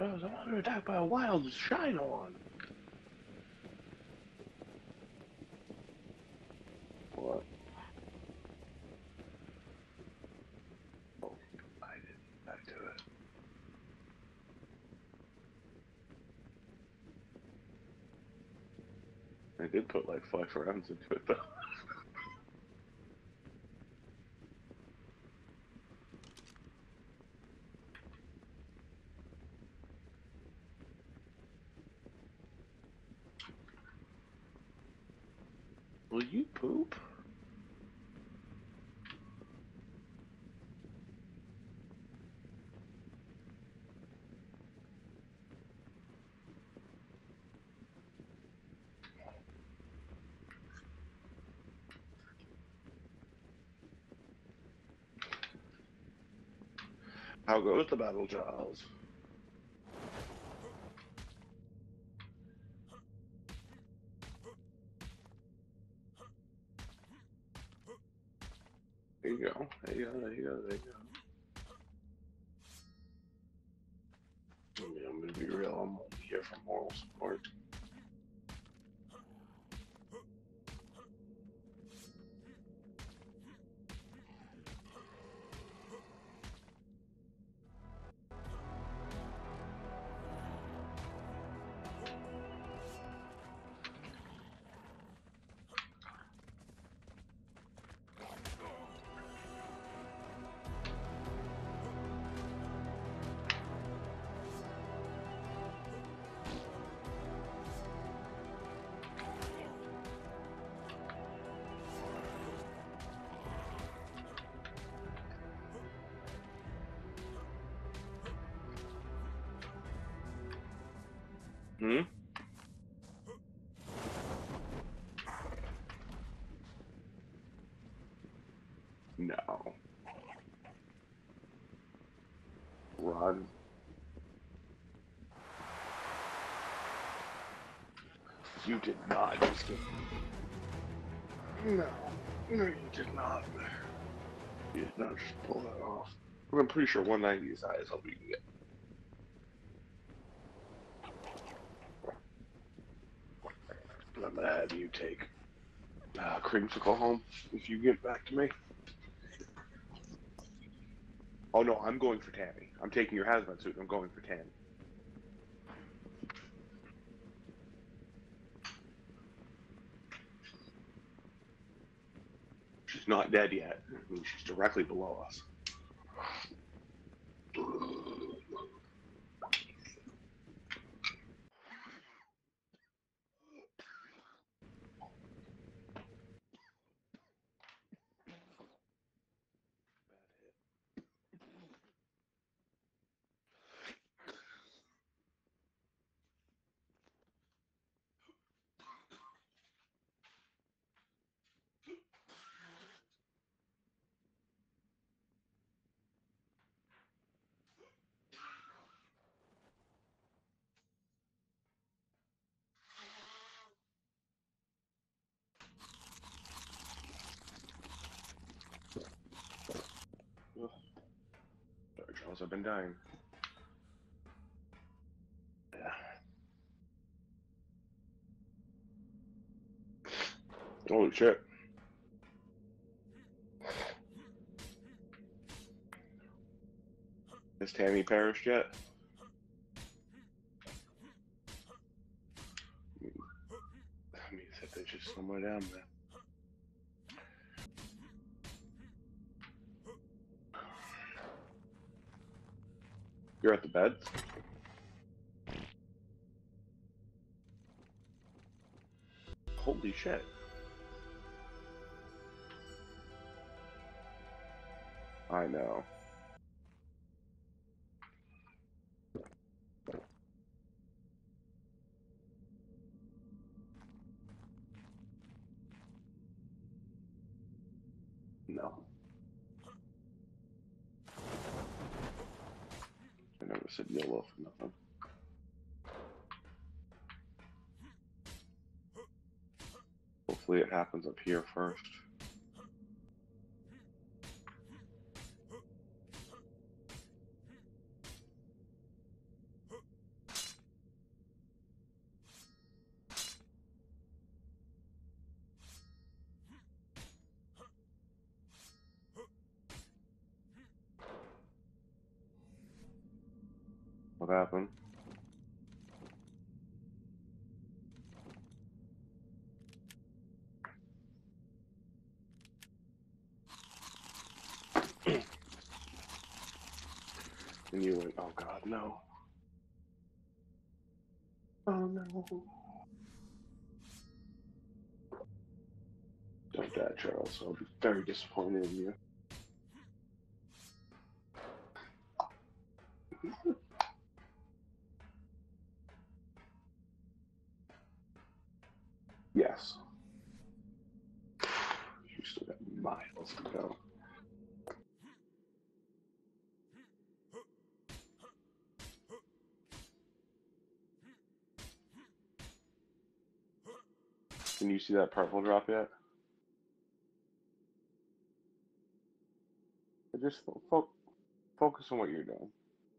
I'm under attack by a wild Shinoon. What? Oh, I didn't do it. I did put like 5 rounds into it though. Will you poop? How goes the battle, Giles? There you go. There you go. There you go. There you go. I mean, I'm gonna be real. I'm only here for moral support. Hmm? No. Run. You did not just get... No. No, you did not. You did not just pull that off. I'm pretty sure 190 is high as hell we can get. I'm gonna have you take Creamsicle home if you get back to me. Oh no, I'm going for Tammy. I'm taking your hazmat suit and I'm going for Tammy. She's not dead yet. I mean, she's directly below us. Sorry, Charles, I've been dying. Yeah. Holy shit. Has Tammy perished yet? I mean, that there's just somewhere down there. You're at the bed? Holy shit. I know. No. I never said YOLO for nothing. Hopefully it happens up here first. What happened? And you went, oh God, no. Oh no. Don't die, Charles. I'll be very disappointed in you. Yes. You still got miles to go. Can you see that purple drop yet? Just focus on what you're doing.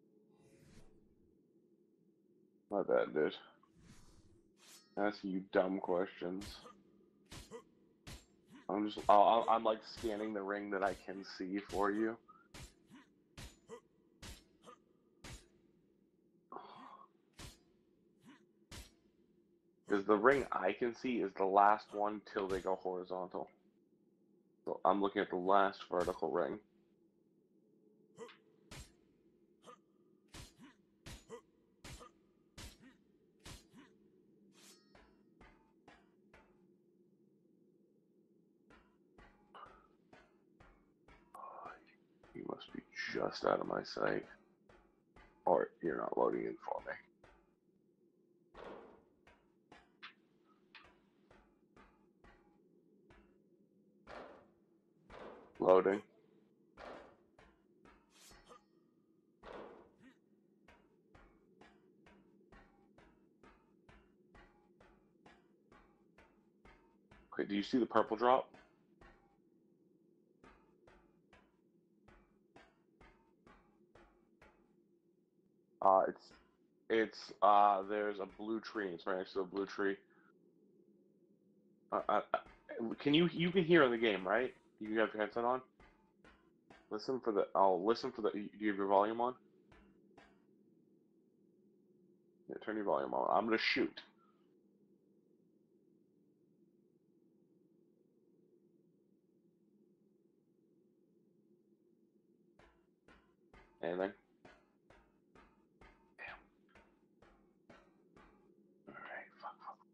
My bad, dude. Asking you dumb questions. I'm like scanning the ring that I can see for you. Because the ring I can see is the last one till they go horizontal. So I'm looking at the last vertical ring. You must be just out of my sight. Or you're not loading in for me. Loading. Okay, do you see the purple drop? There's a blue tree. It's right next to a blue tree. You can hear in the game, right? You have your headset on? I'll listen for the, do you have your volume on? Yeah, turn your volume on. I'm gonna shoot. Anything? Damn. Alright, fuck.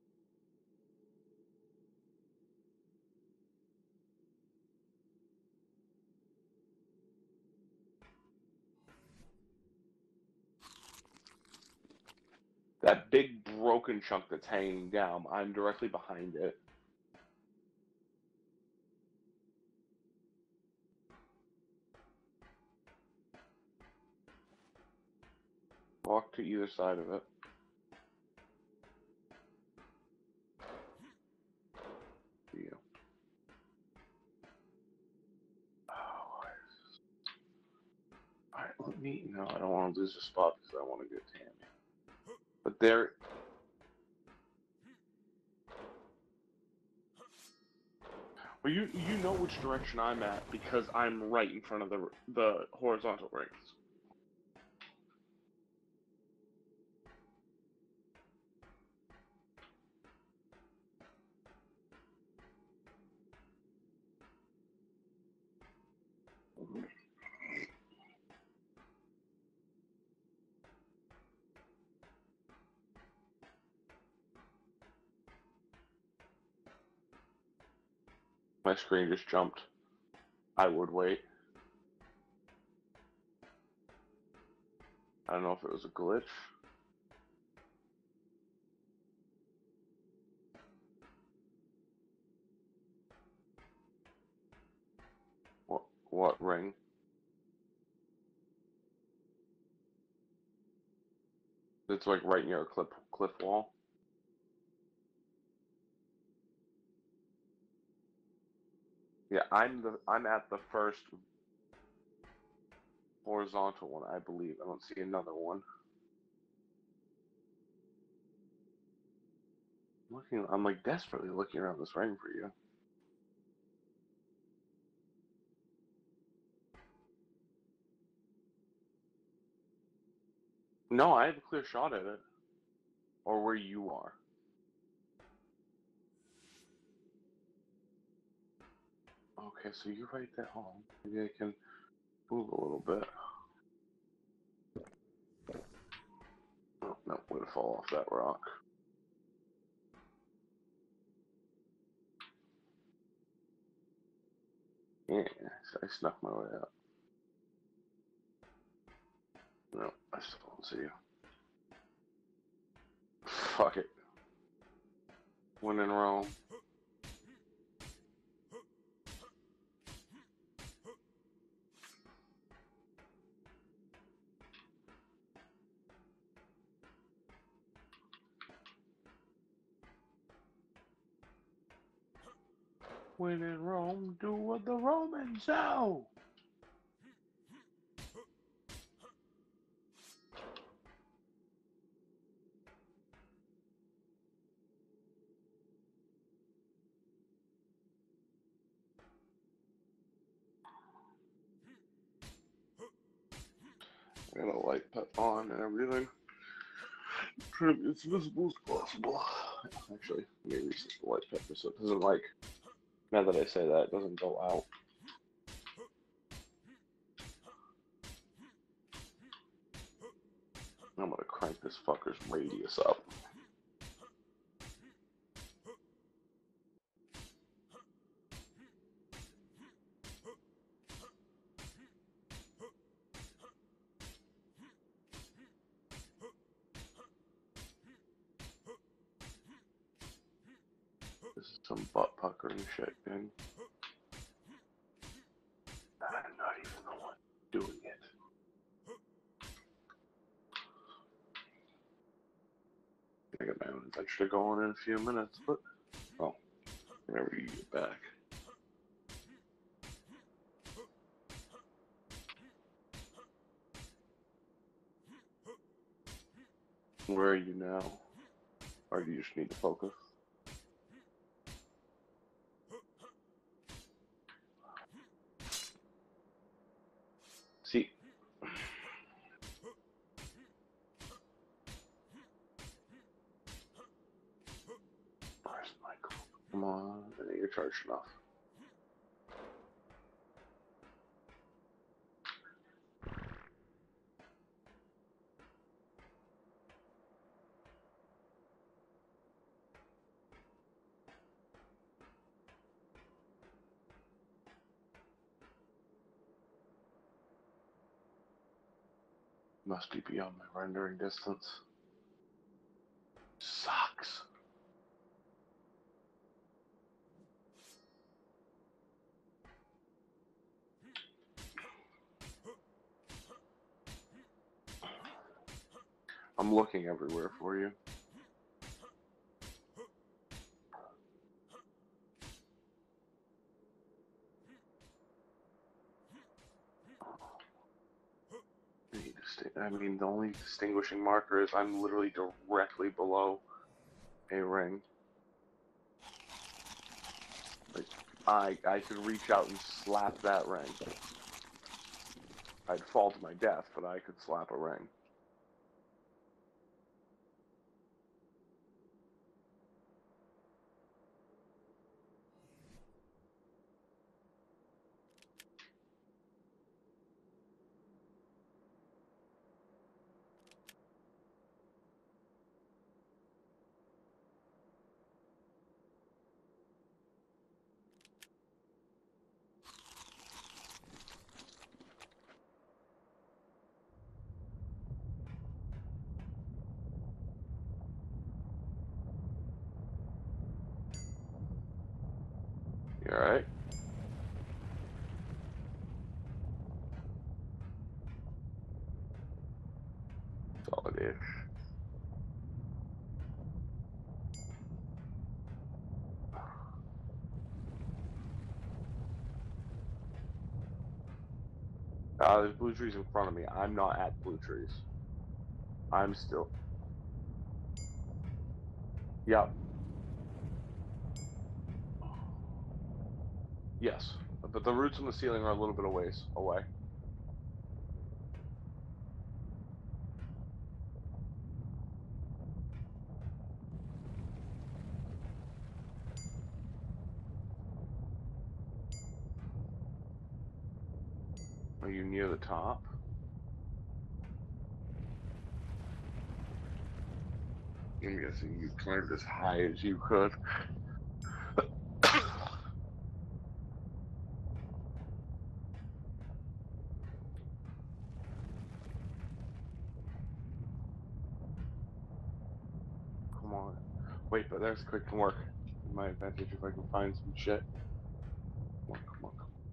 That big broken chunk that's hanging down, I'm directly behind it. Walk to either side of it. You. Oh, alright, let me. No, I don't want to lose a spot because I want to get Tammy. But there. Well, you know which direction I'm at because I'm right in front of the horizontal rings. My screen just jumped. I would wait. I don't know if it was a glitch. What ring? It's like right near a cliff wall. Yeah, I'm at the first horizontal one, I believe. I don't see another one. I'm like desperately looking around this ring for you. No, I have a clear shot at it. Or where you are. Okay, so you're right there. Hold on. Maybe I can move a little bit. Oh, no, I'm gonna fall off that rock. Yeah, I snuck my way out. No, I still don't see you. Fuck it. When in Rome. When in Rome, do what the Romans do. I got a light put on and everything. Try to be as visible as possible. Actually, let me reset the light pepper so it doesn't like. Now that I say that, it doesn't go out. I'm gonna crank this fucker's radius up. This is some butt puckering shit, man. I'm not even the one doing it. I got my own adventure to go on in a few minutes, but oh, whenever you get back. Where are you now? Or do you just need to focus? See. Where's Michael? Come on, I think you're charged enough. Must be beyond my rendering distance. Sucks. I'm looking everywhere for you. I mean, the only distinguishing marker is I'm literally directly below a ring. Like, I could reach out and slap that ring. I'd fall to my death, but I could slap a ring. You alright? Solid-ish. There's blue trees in front of me. I'm not at blue trees. I'm still... Yep. Yes. But the roots on the ceiling are a little bit of ways away. Are you near the top? I'm guessing you climbed as high as you could. Come on. Wait, but there's quick work. In my advantage if I can find some shit. Come on, come on,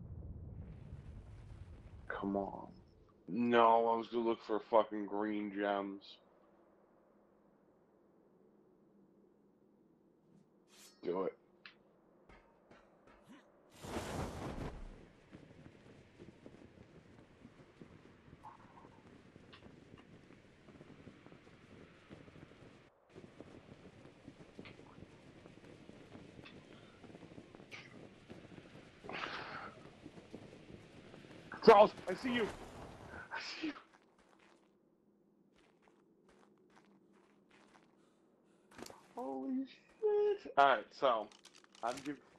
come on. Come on. No, I was gonna look for fucking green gems. Do it. Charles, I see you. I see you. Holy shit. Alright, so I'm giving